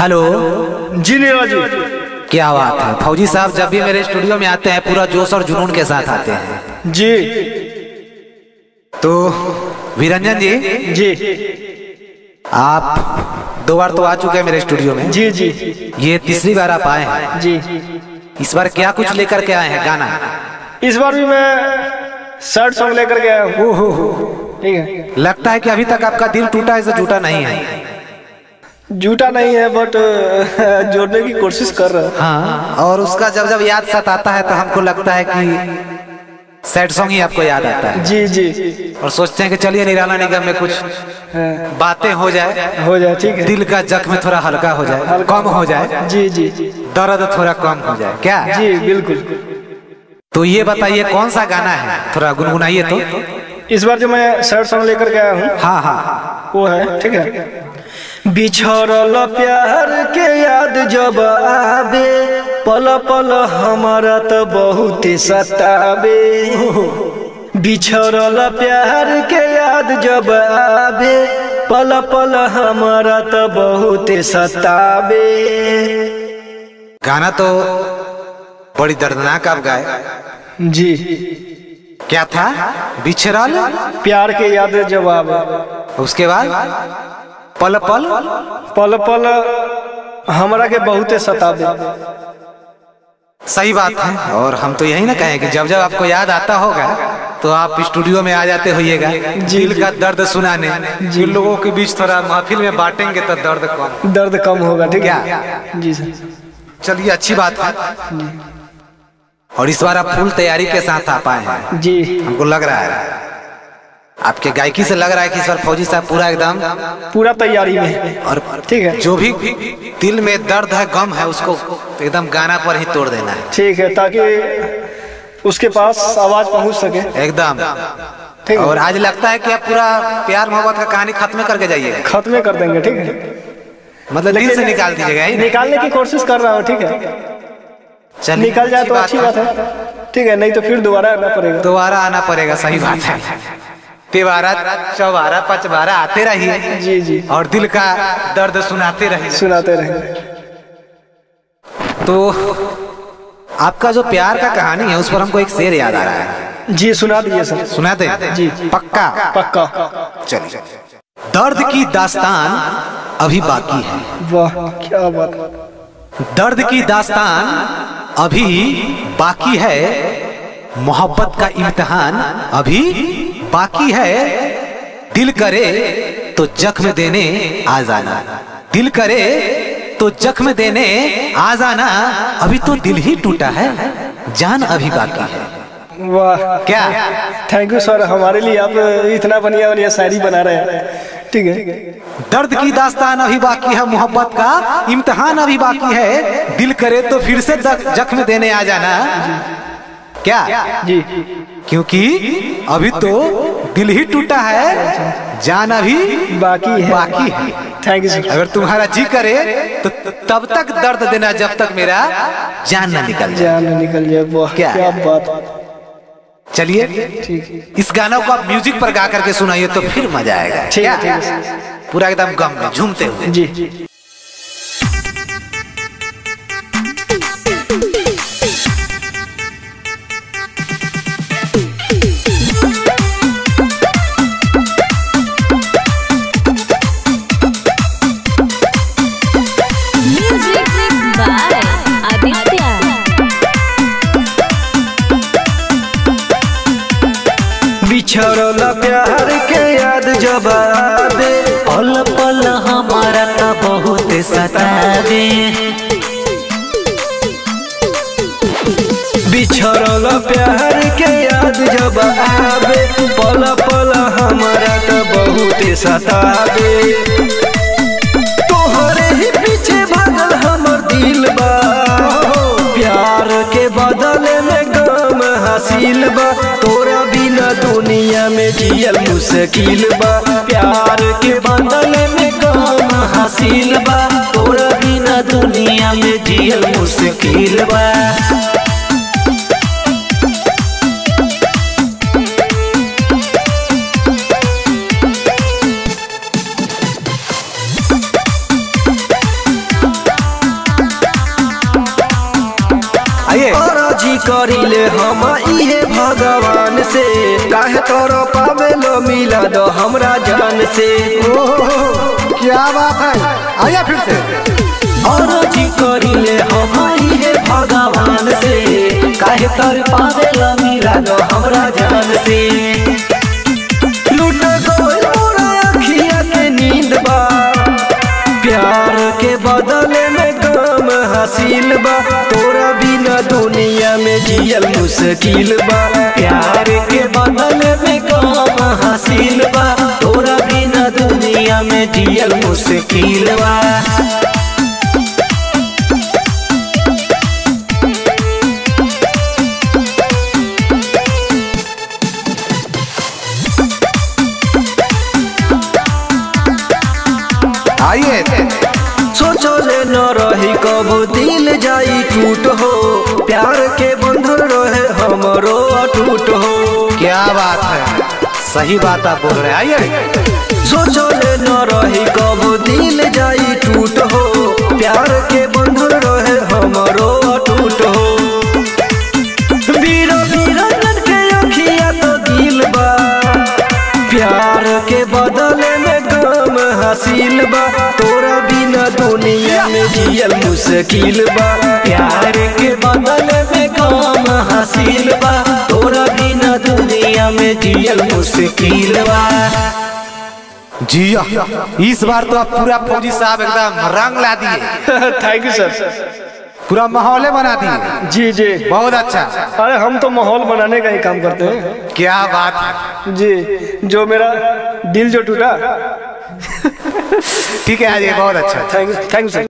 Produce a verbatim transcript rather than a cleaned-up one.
Hello जी नीरज जी। क्या बात है फौजी साहब, जब भी मेरे स्टूडियो में आते हैं पूरा जोश और जुनून के साथ आते हैं जी। तो वीरंजन जी जी आप दो बार तो आ चुके हैं मेरे स्टूडियो में। जी जी ये तीसरी बार आप आए हैं। जी। इस बार क्या कुछ लेकर के आए हैं गाना? इस बार भी मैं शर्ट सॉन्ग लेकर के आया हूँ। ठीक है। लगता है कि अभी तक आपका दिल टूटा है, झूठा नहीं है। झूठा नहीं है बट जोड़ने की कोशिश कर रहा है। हाँ, और उसका जब जब याद सताता है तो हमको लगता है कि सैड सॉन्ग ही आपको याद आता है। जी जी। और सोचते हैं कि चलिए निराला निगम में कुछ बातें हो जाए हो जाए। ठीक है। दिल का जख्म थोड़ा हल्का हो जाए, कम हो जाए। जी जी। दर्द थोड़ा कम हो जाए। क्या? जी बिल्कुल। तो ये बताइए कौन सा गाना है, थोड़ा गुनगुनाइए तो। इस बार जो मैं शर्ट सॉन्ग लेकर के आया हूँ हाँ हाँ वो है, ठीक है। बिछड़ल प्यार के याद जब आवे, पल पल हमारा तो बहुत सतावे। बिछड़ल प्यार के याद जब आवे, पल पल हमारा तो बहुत सतावे। गाना तो बड़ी दर्दनाक आप गाए। जी। क्या था? बिछड़ल प्यार के याद जब आवे, उसके बाद पल पल पल पल हमारा के बहुत सतावे। सही बात है। और हम तो यही ना कहें कि जब जब आपको याद आता होगा तो आप स्टूडियो में आ जाते होइएगा दिल का दर्द सुनाने। जिन लोगों के बीच थोड़ा महफिल में बांटेंगे तो दर्द कम दर्द कम होगा। ठीक है। जी सर। चलिए अच्छी बात है। और इस बार आप फुल तैयारी के साथ आ पाए हैं। जी। हमको लग रहा है आपके गायकी से लग रहा है कि इस बार फौजी साहब पूरा एकदम पूरा तैयारी में। और ठीक है। जो भी दिल में दर्द है, गम है, उसको एकदम गाना पर ही तोड़ देना है। ठीक है, ताकि उसके पास आवाज पहुंच सके एकदम। ठीक है। और आज लगता है कि आप पूरा प्यार मोहब्बत का कहानी खत्म करके जाइएगा। खत्म कर देंगे। ठीक है। मतलब दिल से निकाल दीजिएगा। निकालने की कोशिश कर रहा हूँ। ठीक है। चलिए निकल जाए तो अच्छी बात है। ठीक है, नहीं तो फिर दोबारा आना पड़ेगा। दोबारा आना पड़ेगा। सही बात है। तिबारा चौबारा पचबारा आते रहिए। जी जी। और दिल का दर्द सुनाते रहिए सुनाते रहिए। तो आपका जो प्यार का कहानी है उस पर हमको एक शेर याद आ रहा है। जी सुना दीजिए सर। सुनाते? जी। पक्का? पक्का। चलिए। दर्द की दास्तान अभी बाकी है। वाह क्या बात। दर्द की दास्तान अभी बाकी है, मोहब्बत का इम्तिहान अभी बाकी है। दिल करे तो जख्म देने आ जाना, दिल करे तो जख्म देने आ जाना। अभी तो दिल ही टूटा है, जान अभी बाकी है। वाह क्या? थैंक यू सर, हमारे लिए आप इतना बढ़िया बढ़िया शायरी बना रहे हैं। ठीक है। दर्द की दास्तान अभी बाकी है, मोहब्बत का इम्तिहान अभी बाकी है। दिल करे तो फिर से जख्म देने आ जाना। क्या? जी। क्योंकि अभी तो दिल ही टूटा है, जान अभी बाकी है। बाकी है। Thank you sir. अगर तुम्हारा जी करे तो तब तक दर्द देना जब तक मेरा जान ना निकल जाए। जान निकल जाए। वाह क्या? क्या बात। चलिए ठीक। इस गाना को आप म्यूजिक पर गा करके सुनाइए तो फिर मजा आएगा। ठीक है। पूरा एकदम गम में झूमते हुए। जी। बिछड़ल प्यार के याद जब आवे, पल पल हमारा तो बहुत सतावे। बिछड़ल प्यार के याद जब आवे, पल पल हमारा तो बहुत सतावे। तोहरे ही पीछे भागल हमर दिल बा, प्यार के बदले में गम हासिल बा। तोरा बिना दुनिया में जियल मुश्किल बा, प्यार के बदले में गम हासिल बा। तोरा बिना दुनिया में जियल मुश्किल बा। करिले हम इहे भगवान से, काहे तोरो पावे लो मिला दो हमरा जान से। ओह क्या बात है, आइए फिर से। औरजी करिले हम इहे भगवान से, काहे तोर पावे लो मिला दो हमरा जान से। लूट गइल मोरा अखिया के नींद बा, प्यार के बदले में गम हासिल बा, तोरा बिना दुनिया में जियल मुश्किल बा। प्यार के बदले में गम हासिल बा, तोरा बिना दुनिया में जियल मुश्किल बा। आइए सोचले न रही कब दिल जाई टूट हो, प्यार के बंधन रहे हमरो अटूट हो। क्या बात है, सही बात आप बोल रहे हैं। आइए सोचले न रही कब दिल जाई टूट हो, प्यार के बंधन रहे हमरो अटूट हो। वीर वीरन के अखिया तो दिल बा, प्यार के बदले में गम हासिल बा, तोरा बिना दुनिया में जियल मुश्किल बा। प्यार के बदले में गम हासिल बा, तोरा बिना दुनिया में जियल मुश्किल बा। जिया, इस बार तो आप पूरा फौजी साहब एकदम रंग ला दिए। थैंक यू सर, पूरा माहौल बना दिए। जी जी बहुत अच्छा। अरे हम तो माहौल बनाने का ही काम करते हैं। क्या बात है जी, जो मेरा दिल जो टूटा। ठीक है, आज बहुत अच्छा। Thank you thank you sir.